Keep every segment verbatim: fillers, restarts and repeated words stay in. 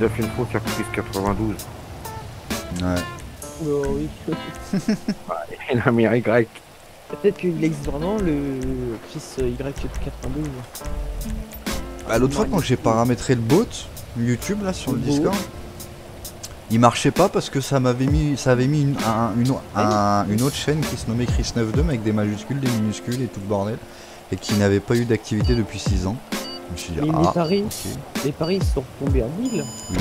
déjà fait une faute sur Chris quatre-vingt-douze. Ouais. Oh, oui. Il a mis un Y. Peut-être qu'il existe vraiment le Chris Y quatre-vingt-douze. Bah, l'autre fois quand j'ai paramétré le bot YouTube là sur le Le Discord, il marchait pas parce que ça m'avait mis ça avait mis une, un- une, un- une autre chaîne qui se nommait Chris neuf deux mais avec des majuscules, des minuscules et tout le bordel et qui n'avait pas eu d'activité depuis six ans. Je me suis dit, Mais ah, les paris, ok. les paris sont tombés à mille. Oui.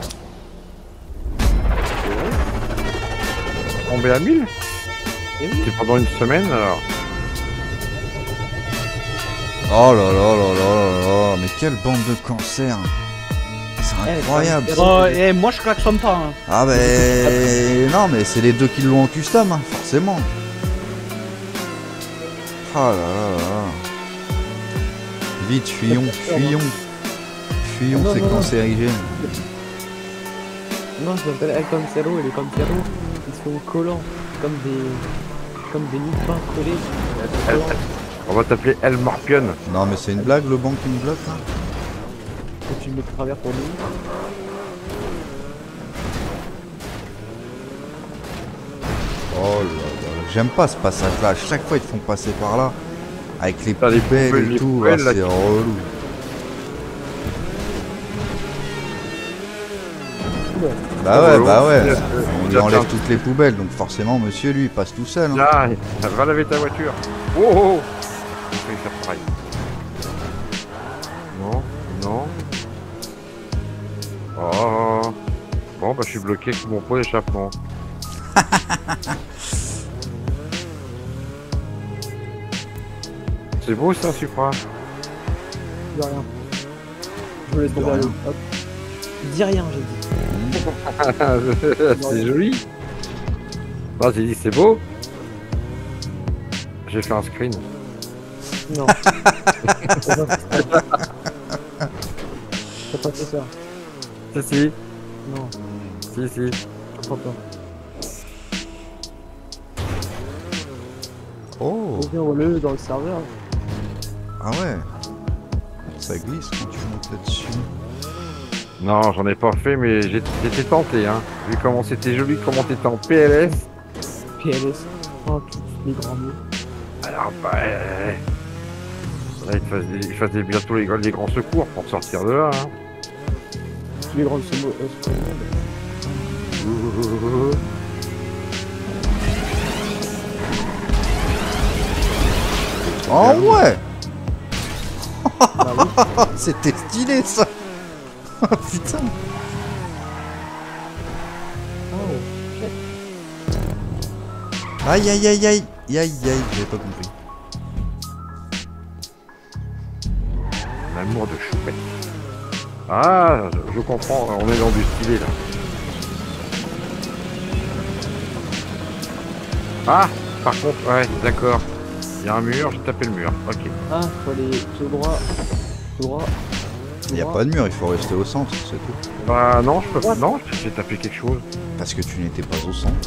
Tombé à mille. Et oui. C'est pendant une semaine alors. Oh là là là là là là, mais quelle bande de cancer. C'est Eh, incroyable. c'est Oh, et moi je klaxonne pas. Hein. Ah ben non mais c'est les deux qui l'ont en custom hein, forcément. Ah là là là là. Vite fuyons, fuyons. Fuyons Non, ces non, non. cancérigènes. Non, je m'appelle El Cancero et les Cancero, ils sont collants, comme des, comme des nids de pain collés. Elle- Collants. On va t'appeler El Morpion. Non mais c'est une blague le banc qui me bloque là. Que tu le mets de travers pour nous. Oh là là, j'aime pas ce passage là, à chaque fois ils te font passer par là. Avec les T'as les poubelles poubelles, et les tout, poubelles, ah, là, c'est qui- relou. Bah Oh, ouais, bah, bah ouais, euh, on lui tiens, enlève tiens. toutes les poubelles, donc forcément monsieur lui il passe tout seul. Hein. Là, va laver ta voiture. Oh oh oh. Je vais faire pareil. Non, non. Oh. Bon bah je suis bloqué avec mon pot d'échappement. C'est beau ça, Supra. Dis rien. Je me laisse tomber à l'eau. Hop. Dis rien, j'ai dit. C'est joli. Non, j'ai dit c'est beau. J'ai fait un screen. Non. T'as pas fait ça. T'as pas fait ça. Si si, Non, si si. je comprends pas. Oh, Faut bien le dans le serveur. ah ouais. Ça glisse quand tu montes là-dessus. Non, j'en ai pas fait, mais j'ai- j'étais tenté. Hein. Vu comment c'était joli, comment t'étais en P L S. P L S. Oh, tous les grands mots. Alors, bah, euh, là, il faisait, il faisait bientôt les, les grands secours pour sortir de là. Hein. Tous les grands mots. Euh, sur le monde. Oh ouais. Bah oui. C'était stylé ça. Oh putain. Oh. Aïe aïe aïe aïe. Aïe aïe aïe, j'avais pas compris. L'amour de choupette. Ah, je, je comprends, on est dans du stylé là. Ah, par contre, ouais, d'accord. Il y a un mur, j'ai tapé le mur. Ok. Ah, faut aller tout droit. Tout droit. Il y a pas de mur, il faut rester au centre, c'est tout. Bah non, je peux pas. Non, j'ai tapé quelque chose. Parce que tu n'étais pas au centre.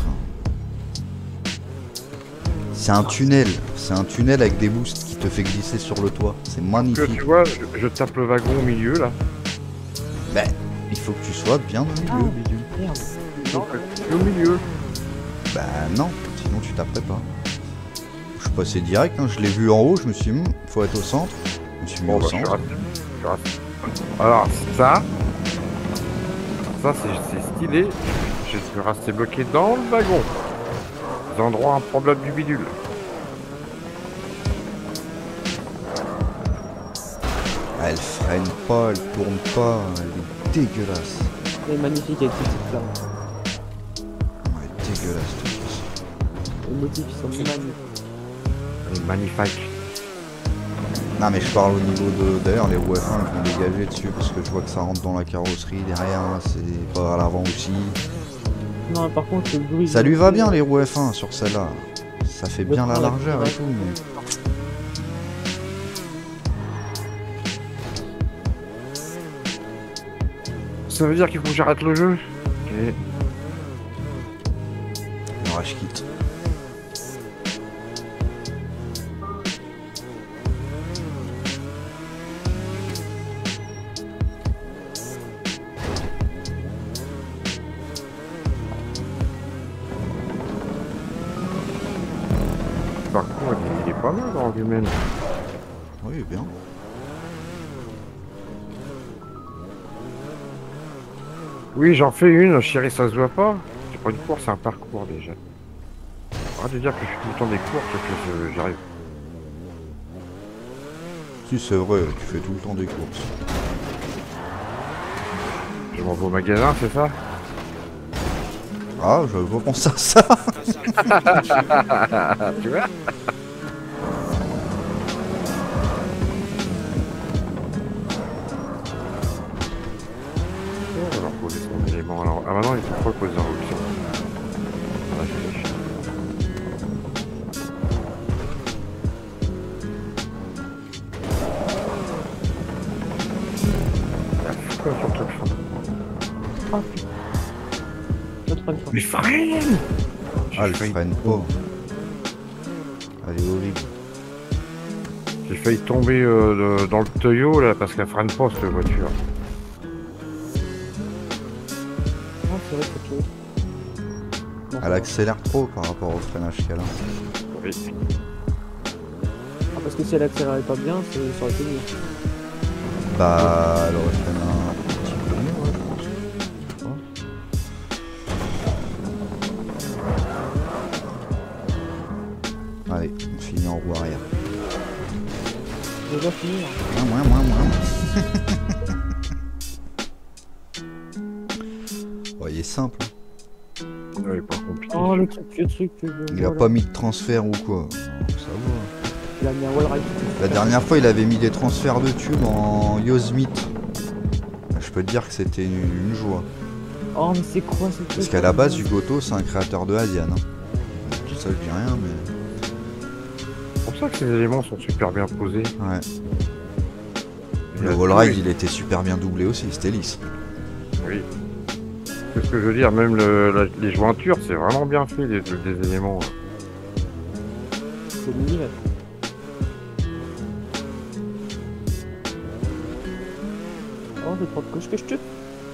C'est un tunnel, c'est un tunnel avec des boosts qui te fait glisser sur le toit. C'est Que magnifique. tu vois, je, je tape le wagon au milieu là. Ben, il faut que tu sois bien au milieu, Ah. bidule. Merde. Non, je suis au milieu. Bah non, sinon tu taperais pas. Je suis passé direct, hein, je l'ai vu en haut, je me suis dit, hmm, faut être au centre. Je me suis mis Bon, au bah, je suis centre. resté. Je suis resté. Alors, ça. Ça, c'est c'est stylé. Je suis resté bloqué dans le wagon. Des endroits improbables du bidule. Ah, elle freine pas, elle tourne pas, elle est dégueulasse. Elle est magnifique avec ces petites flammes. Elle est dégueulasse tout ça. Les motifs ils sont magnifiques. Elle est magnifique. Non mais je parle au niveau de... D'ailleurs les roues F un elles vont dégager dessus parce que je vois que ça rentre dans la carrosserie derrière, là, c'est pas à l'avant aussi. Non, par contre, le bruit. Ça lui va bien les roues F un sur celle-là. Ça fait bien la Ouais, largeur ouais. et tout mais... Ça veut dire qu'il faut que j'arrête le jeu. Ok. Alors je quitte. parcours, il, il est pas mal dans l'humaine. Oui, bien. Oui, j'en fais une, chérie, ça se voit pas. C'est pas une course, c'est un parcours déjà. Arrête de dire que je fais tout le temps des courses, que je- j'arrive. Si, c'est vrai, tu fais tout le temps des courses. Je m'en vais au magasin, c'est ça? Ah, j'avais pas pensé à ça. Tu vois? On va leur poser son élément. Alors, ah maintenant, il faut pas le poser en option. Ah, je sais. Quoi sur le truc fond? Ah putain. Je te freine pas. Mais freine! Ah, le freine pas. Elle est horrible. J'ai failli tomber euh, de- dans le tuyau là parce qu'elle freine pas cette voiture. Ah, c'est vrai que c'est chose. Non, Elle accélère trop par rapport au freinage qu'elle a. Oui. Ah, parce que si elle accélérait pas bien, c'est- ça aurait été mieux. Bah, elle aurait freiné un petit peu mieux, ouais, je pense. Je sais pas. Allez, on finit en roue arrière. Déjà fini. Hein. Moins, moins, moins, moins. Ouais, il est simple. Ouais, pas compliqué. Oh, le truc, le truc. Le, Il a voilà. pas mis de transfert ou quoi. Non, ça va. Il a mis un wall ride. La dernière fois, il avait mis des transferts de tubes en Yosemite. Je peux te dire que c'était une, une joie. Oh, mais c'est quoi ce truc? Parce qu'à la base, Hugoto, c'est un créateur de Asian. Hein. Ça, je dis rien, mais. C'est pour ça que ces éléments sont super bien posés. Ouais. Il y Le a- wall ride, oui, il était super bien doublé aussi, c'était lisse. Oui. C'est ce que je veux dire, même le, la- les jointures, c'est vraiment bien fait, les, les éléments. C'est millimètre. Oh, c'est trop de couches que je tue.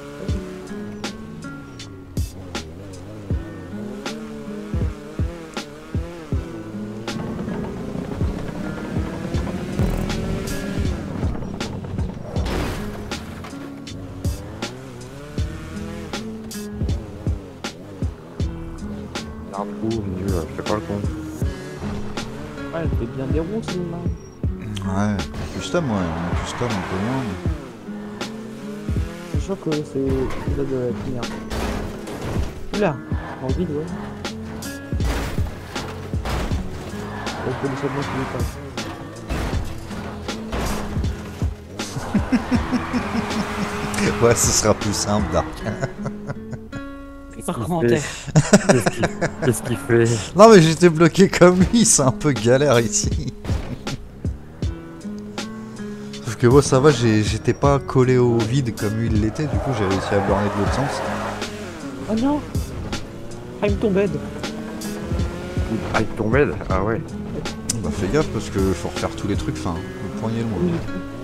Il y a un trou au milieu, là, c'est pas le con. Ouais, elle fait bien des ronds, celle-là. Ouais, custom, ouais, on a custom un peu moins. Mais... C'est sûr que c'est là de la première. Oula, en vide, ouais. On peut le seulement qui Ouais, ce sera plus simple, Dark. Par commentaire. Qu'est-ce qu'il qu'est-ce qu'il fait? Non, mais j'étais bloqué comme lui, c'est un peu galère ici. Sauf que bon, ça va, j'ai- j'étais pas collé au vide comme lui il l'était, du coup j'ai réussi à borner de l'autre sens. Oh non! Prime ton bed. Ah, il tombait là. Ah ouais. Bah fais gaffe parce que faut refaire tous les trucs, enfin, le poignet loin. Oui.